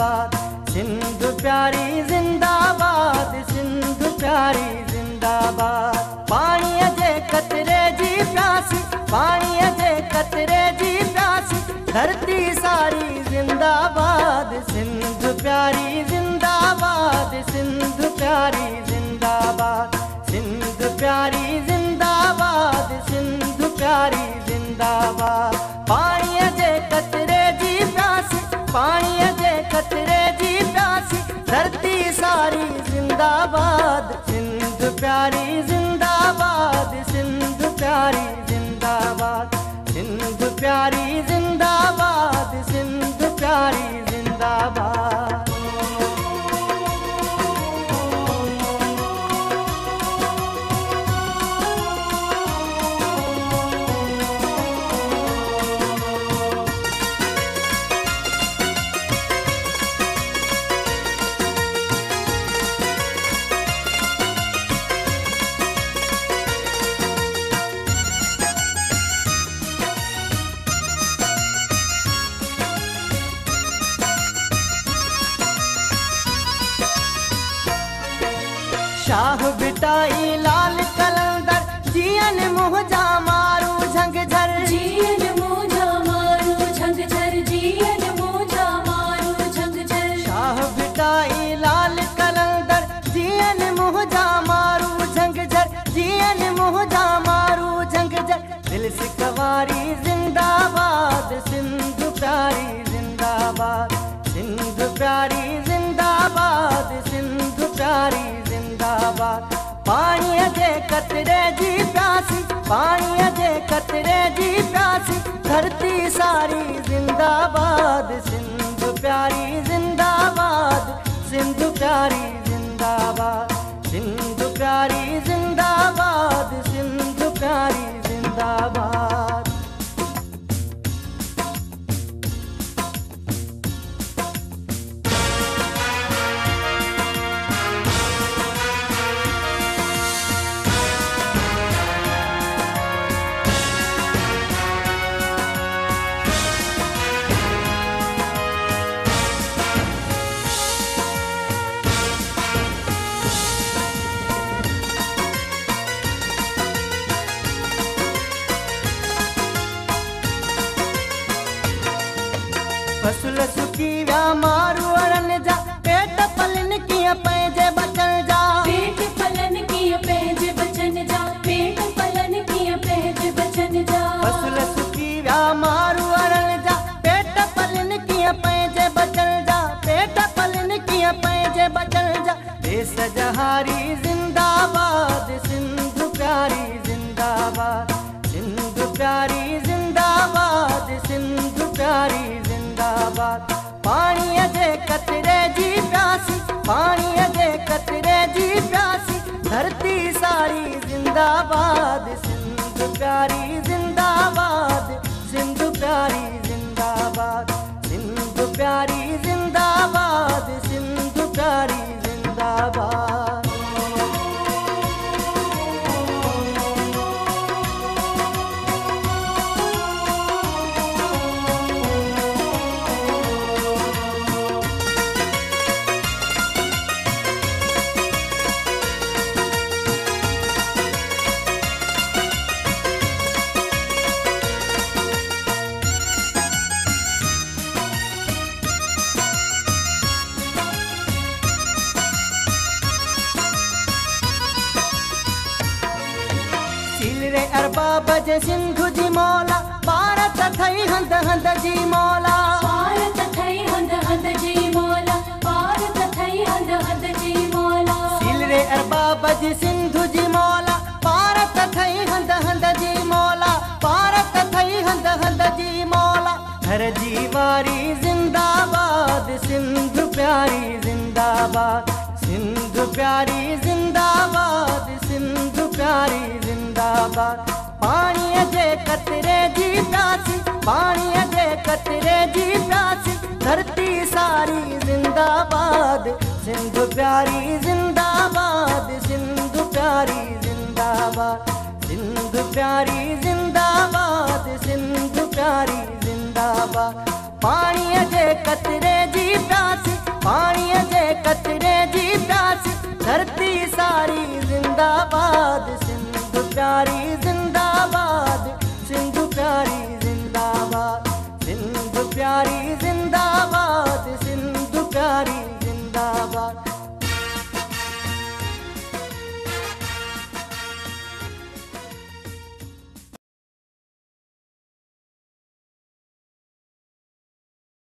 जिंदाबाद, सिंधु प्यारी जिंदाबाद, सिंधु प्यारी जिंदाबाद। पाणीअ जे कतरे जी प्यासी, पाणीअ जे कतरे जी प्यासी, धरती सारी जिंदाबाद, सिंधु प्यारी जिंदाबाद, सिंधु प्यारी जिंदाबाद, सिंधु प्यारी जिंदाबाद, सिंधु प्यारी जिंदाबाद। पाणीअ जे कतरे जी प्यासी, पाणीअ जे कतरे जी प्यासी, धरती सारी जिंदाबाद, सिंधु प्यारी जिंदाबाद, सिंधु प्यारी जिंदाबाद, सिंधु प्यारी जिंदाबाद, सिंधु प्यारी जिंदाबाद। शाह बिटाई लाल कलंदर, जियन मुहजा मारू झंझर, जियन मुहजा मारू झंझर, जियन मुहजा मारू झंझर। शाह बिटाई लाल कलंदर, जियन मुहजा मारू झंझर, जियन मुहजा मारू झंझर। दिल सिकवारी जिंदाबाद, सिंधु प्यारी जिंदाबाद, सिंधु प्यारी जिंदाबाद, सिंधु प्यारी जिंदाबाद। पाणीअ जे कतरे जी प्यासी, पाणीअ जे कतरे जी प्यासी, धरती सारी जिंदाबाद, सिंधु प्यारी जिंदाबाद, सिंधु प्यारी जिंदाबाद, सिंधु प्यारी जिंदाबाद, सिंधु प्यारी जिंदाबाद। फसल सुकी व्या मारू अड़न जा, पेट पलन कीअं पंहिंजे बचन जा, पेट पलन कीअं पंहिंजे बचन जा, पेट पलन कीअं पंहिंजे बचन जा। फसल सुकी व्या मारू अड़न जा, पेट पलन कीअं पंहिंजे बचन जा, पेट पलन कीअं पंहिंजे बचन जा। देश जहारी जिंदाबाद, सिंधु प्यारी जिंदाबाद, सिंधु प्यारी जिंदाबाद, सिंधु प्यारी जिंदाबाद। पाणीअ जे कतरे जी प्यासी, पाणीअ जे कतरे जी प्यासी, धरती सारी जिंदाबाद, सिंधु प्यारी जिंदाबाद, सिंधु प्यारी जिंदाबाद, सिंधु प्यारी जिंदाबाद, सिंधु प्यारी जिंदाबाद। अरबाब जे सिंधु जी मौला, भारत थई हंध हंध जी मौला, भारत थई हंध हंध जी मौला, भारत थई हंध हंध जी मौला। सील रे अरबाब जी सिंधु जी मौला, भारत थई हंध हंध जी मौला, भारत थई हंध हंध जी मौला। घर जी वारी जिंदाबाद, सिंधु प्यारी जिंदाबाद, सिंधु प्यारी जिंदाबाद, सिंधु प्यारी जिंदाबाद। पाणीअ जे कतरे जी प्यासी, पाणीअ जे कतरे जी प्यासी, धरती सारी जिंदाबाद, सिंधु प्यारी जिंदाबाद, सिंधु प्यारी जिंदाबाद, सिंधु प्यारी जिंदाबाद।